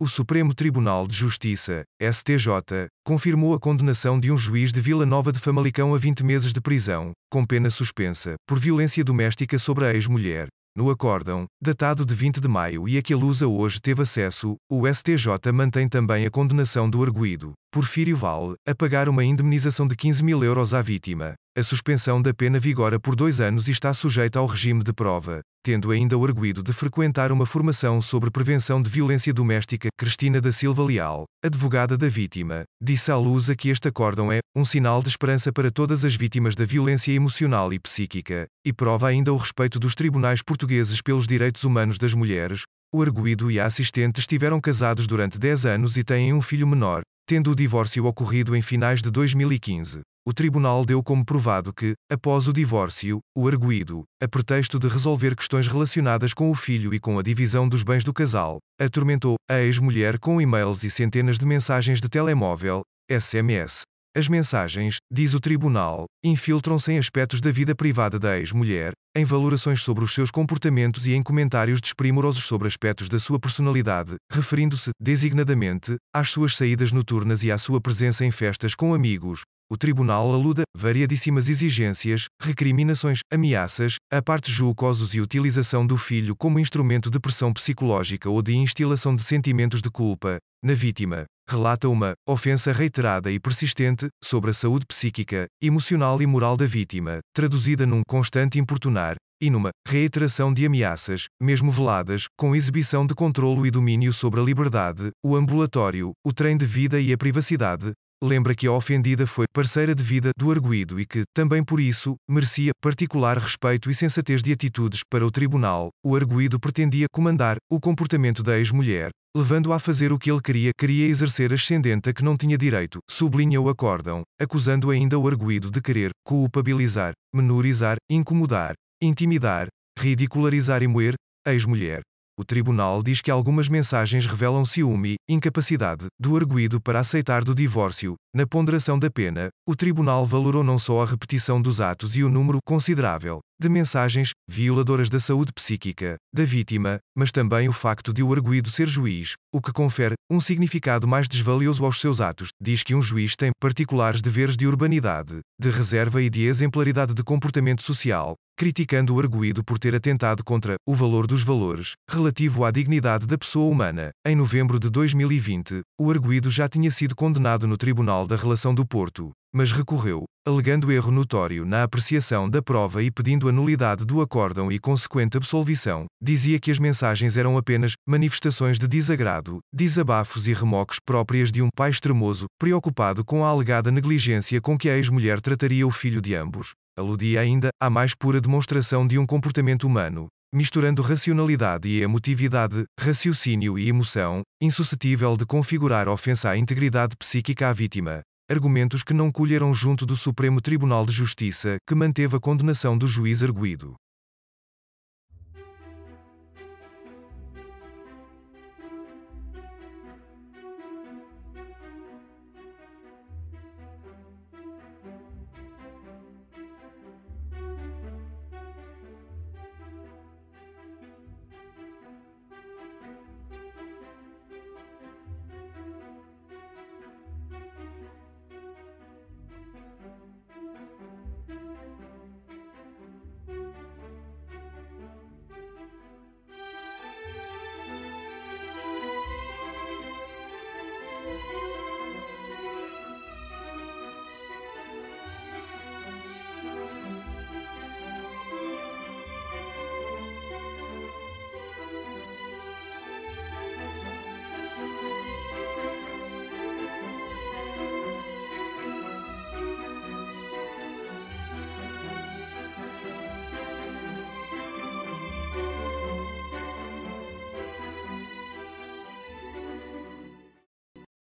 O Supremo Tribunal de Justiça, STJ, confirmou a condenação de um juiz de Vila Nova de Famalicão a 20 meses de prisão, com pena suspensa, por violência doméstica sobre a ex-mulher. No acórdão, datado de 20 de maio e a que a Lusa hoje teve acesso, o STJ mantém também a condenação do arguido, Porfírio Vale, a pagar uma indemnização de 15 mil euros à vítima. A suspensão da pena vigora por 2 anos e está sujeita ao regime de prova, tendo ainda o arguido de frequentar uma formação sobre prevenção de violência doméstica. Cristina da Silva Leal, advogada da vítima, disse à Lusa que este acórdão é um sinal de esperança para todas as vítimas da violência emocional e psíquica, e prova ainda o respeito dos tribunais portugueses pelos direitos humanos das mulheres. O arguido e a assistente estiveram casados durante 10 anos e têm um filho menor, tendo o divórcio ocorrido em finais de 2015. O tribunal deu como provado que, após o divórcio, o arguido, a pretexto de resolver questões relacionadas com o filho e com a divisão dos bens do casal, atormentou a ex-mulher com e-mails e centenas de mensagens de telemóvel, SMS. As mensagens, diz o tribunal, infiltram-se em aspectos da vida privada da ex-mulher, em valorações sobre os seus comportamentos e em comentários desprimorosos sobre aspectos da sua personalidade, referindo-se, designadamente, às suas saídas noturnas e à sua presença em festas com amigos. O tribunal aluda variadíssimas exigências, recriminações, ameaças, a partes julgosos e utilização do filho como instrumento de pressão psicológica ou de instilação de sentimentos de culpa na vítima. Relata uma ofensa reiterada e persistente sobre a saúde psíquica, emocional e moral da vítima, traduzida num constante importunar e numa reiteração de ameaças, mesmo veladas, com exibição de controlo e domínio sobre a liberdade, o ambulatório, o trem de vida e a privacidade. Lembra que a ofendida foi parceira de vida do arguido e que, também por isso, merecia particular respeito e sensatez de atitudes. Para o tribunal, o arguido pretendia comandar o comportamento da ex-mulher, levando-a a fazer o que ele queria exercer ascendente a que não tinha direito, sublinha o acórdão, acusando ainda o arguido de querer culpabilizar, menorizar, incomodar, intimidar, ridicularizar e moer a ex-mulher. O tribunal diz que algumas mensagens revelam ciúme e incapacidade do arguido para aceitar do divórcio. Na ponderação da pena, o tribunal valorou não só a repetição dos atos e o número considerável de mensagens violadoras da saúde psíquica da vítima, mas também o facto de o arguido ser juiz, o que confere um significado mais desvalioso aos seus atos. Diz que um juiz tem particulares deveres de urbanidade, de reserva e de exemplaridade de comportamento social, criticando o arguido por ter atentado contra o valor dos valores, relativo à dignidade da pessoa humana. Em novembro de 2020, o arguido já tinha sido condenado no Tribunal da Relação do Porto, mas recorreu, alegando erro notório na apreciação da prova e pedindo a nulidade do acórdão e consequente absolvição. Dizia que as mensagens eram apenas manifestações de desagrado, desabafos e remoques próprias de um pai extremoso, preocupado com a alegada negligência com que a ex-mulher trataria o filho de ambos. Aludia ainda à mais pura demonstração de um comportamento humano, misturando racionalidade e emotividade, raciocínio e emoção, insuscetível de configurar ofensa à integridade psíquica à vítima. Argumentos que não colheram junto do Supremo Tribunal de Justiça, que manteve a condenação do juiz arguido.